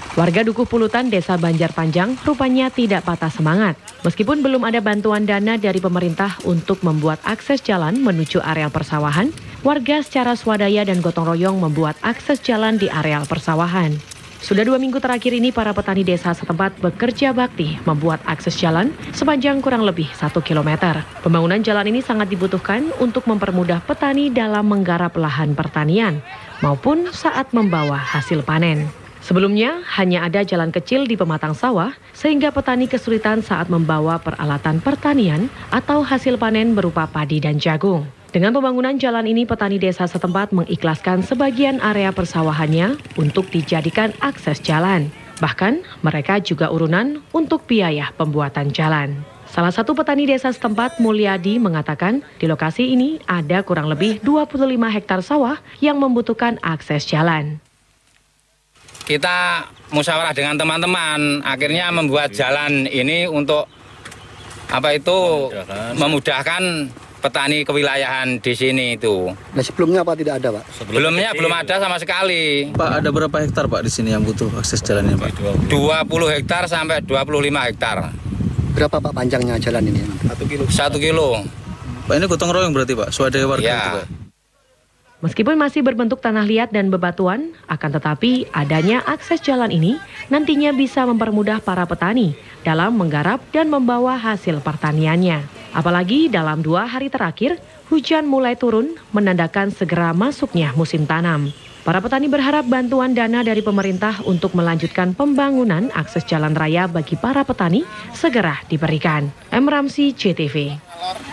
Warga Dukuh Pulutan, Desa Banjarpanjang rupanya tidak patah semangat. Meskipun belum ada bantuan dana dari pemerintah untuk membuat akses jalan menuju areal persawahan, warga secara swadaya dan gotong royong membuat akses jalan di areal persawahan. Sudah 2 minggu terakhir ini para petani desa setempat bekerja bakti membuat akses jalan sepanjang kurang lebih 1 km. Pembangunan jalan ini sangat dibutuhkan untuk mempermudah petani dalam menggarap lahan pertanian maupun saat membawa hasil panen. Sebelumnya, hanya ada jalan kecil di pematang sawah, sehingga petani kesulitan saat membawa peralatan pertanian atau hasil panen berupa padi dan jagung. Dengan pembangunan jalan ini, petani desa setempat mengikhlaskan sebagian area persawahannya untuk dijadikan akses jalan. Bahkan, mereka juga urunan untuk biaya pembuatan jalan. Salah satu petani desa setempat, Mulyadi, mengatakan di lokasi ini ada kurang lebih 25 hektar sawah yang membutuhkan akses jalan. Kita musyawarah dengan teman-teman, akhirnya membuat jalan ini untuk memudahkan petani kewilayahan di sini itu. Nah, sebelumnya apa tidak ada, Pak? Sebelumnya belum ada sama sekali. Pak, ada berapa hektar Pak di sini yang butuh akses jalan ini, Pak? 20 hektar sampai 25 hektar. Berapa Pak panjangnya jalan ini? 1 kilo. Pak, ini gotong royong berarti Pak, swadaya warga Ya. itu, Pak? Meskipun masih berbentuk tanah liat dan bebatuan, akan tetapi adanya akses jalan ini nantinya bisa mempermudah para petani dalam menggarap dan membawa hasil pertaniannya. Apalagi dalam 2 hari terakhir, hujan mulai turun menandakan segera masuknya musim tanam. Para petani berharap bantuan dana dari pemerintah untuk melanjutkan pembangunan akses jalan raya bagi para petani segera diberikan. M. Ramsi, CTV.